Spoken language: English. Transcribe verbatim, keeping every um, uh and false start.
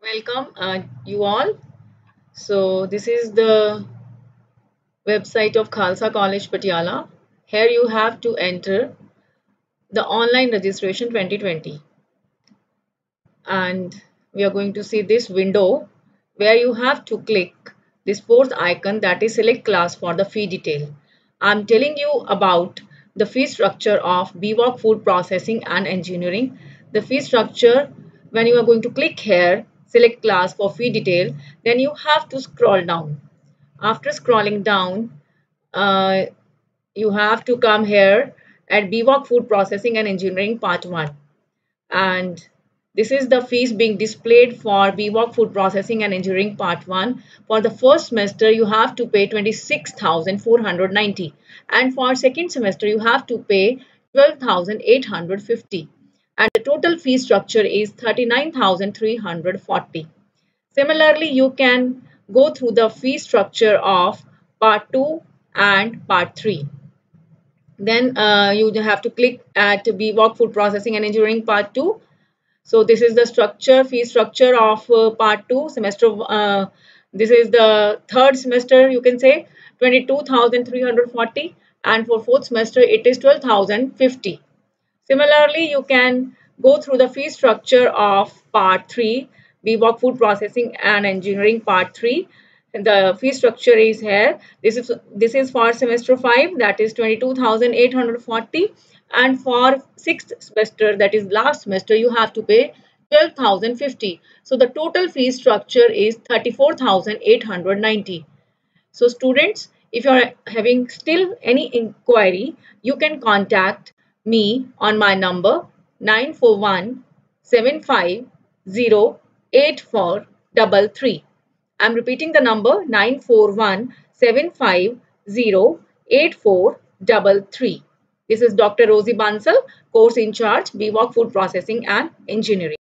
Welcome, uh, you all. So, this is the website of Khalsa College Patiala. Here you have to enter the online registration twenty twenty, and we are going to see this window where you have to click this fourth icon, that is select class for the fee detail. I'm telling you about the fee structure of B WOC Food Processing and Engineering. The fee structure, when you are going to click here, select class for fee detail, then you have to scroll down. After scrolling down, uh, you have to come here at B WOC Food Processing and Engineering Part one, and this is the fees being displayed for B WOC Food Processing and Engineering Part one. For the first semester, you have to pay twenty-six thousand four hundred ninety, and for second semester, you have to pay twelve thousand eight hundred fifty, and the total fee structure is thirty-nine thousand three hundred forty. Similarly, you can go through the fee structure of Part two and Part three. Then uh, you have to click at B WOC Food Processing and Engineering Part two. So this is the structure, fee structure of uh, part two semester. Uh, this is the third semester, you can say twenty-two thousand three hundred forty, and for fourth semester it is twelve thousand fifty. Similarly, you can go through the fee structure of part three, B WOC Food Processing and Engineering Part three. And the fee structure is here. This is this is for semester five, that is twenty-two thousand eight hundred forty, and for sixth semester, that is last semester, you have to pay twelve thousand fifty. So the total fee structure is thirty-four thousand eight hundred ninety. So students, if you are having still any inquiry, you can contact me on my number nine four one seven five zero eight four three three. I'm repeating the number nine four one seven five zero eight four three three. This is Doctor Rosie Bansal, course in charge, B WOC Food Processing and Engineering.